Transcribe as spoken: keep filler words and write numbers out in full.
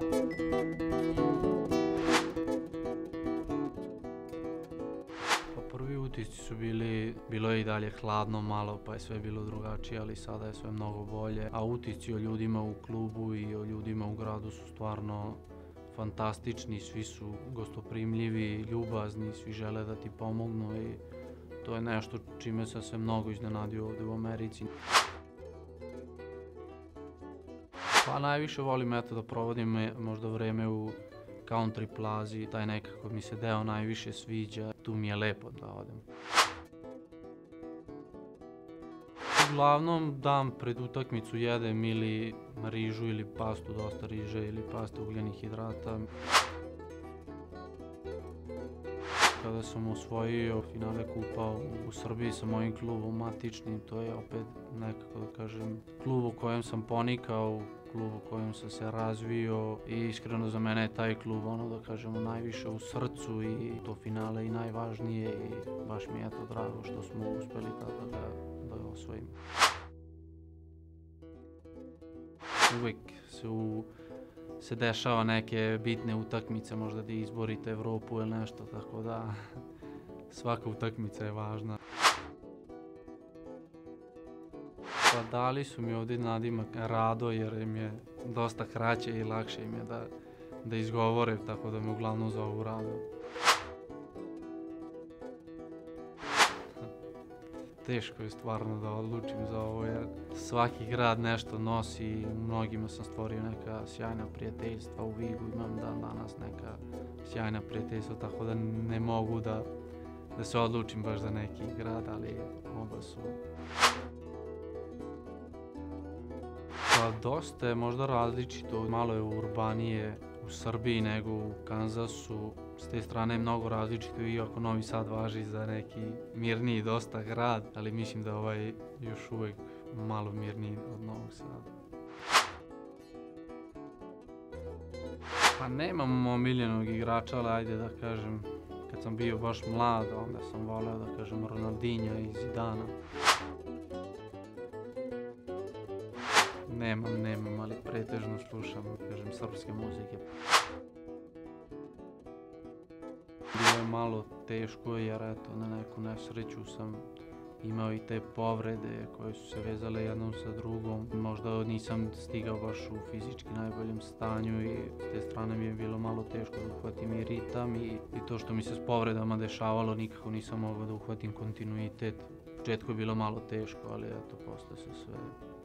Prvi utisci su bili, bilo je i dalje hladno malo, pa je sve bilo drugačije, ali sada je sve mnogo bolje. A utisci o ljudima u klubu i o ljudima u gradu su stvarno fantastični, svi su gostoprimljivi, ljubazni, svi žele da ti pomognu i to je nešto čime sam se mnogo iznenadio ovde u Americi. Pa najviše volim eto da provodim možda vreme u Country Plazi, taj nekako mi se deo najviše sviđa, tu mi je lepo da odem. Uglavnom dan pred utakmicu jedem ili rižu ili pastu, dosta riže ili paste ugljenih hidrata. Kada sam osvojio finale kupa u Srbiji sa mojim klubom matičnim, to je opet nekako da kažem klub u kojem sam ponikao, klub u kojem sam se razvio i iskreno za mene je taj klub ono da kažemo najviše u srcu i to finale i najvažnije i baš mi je to drago što smo uspeli tada da, da ga osvojimo. Uvek se u se dešava neke bitne utakmice, možda da izborite Evropu ili nešto, tako da svaka utakmica je važna. Pa dali su mi ovdje nadimak Rado jer im je dosta kraće i lakše im je da, da izgovore, tako da me uglavnom zovu Rado. Teško je stvarno da odlučim za ovo jer svaki grad nešto nosi i u mnogima sam stvorio neka sjajna prijateljstva, u Vigu imam dan danas neka sjajna prijateljstva, tako da ne mogu da, da se odlučim baš za neki grad, ali oba su. Pa dosta je možda različito, malo je urbanije u Srbiji nego u Kanzasu. S te strane je mnogo različito, iako Novi Sad važi za neki mirniji dosta grad, ali mislim da ovaj još uvek malo mirniji od Novog Sada. Pa nemam omiljenog igrača, ali ajde da kažem, kad sam bio baš mlad, onda sam voleo da kažem Ronaldinha i Zidana. Nemam, nemam, ali pretežno slušam, kažem, srpske muzike. Bilo je malo teško jer eto, na neku nesreću sam imao i te povrede koje su se vezale jednom sa drugom. Možda nisam stigao baš u fizički najboljem stanju i s te strane mi je bilo malo teško da uhvatim i ritam i, i to što mi se s povredama dešavalo nikako nisam mogao da uhvatim kontinuitet. U početku je bilo malo teško, ali eto, posle se sve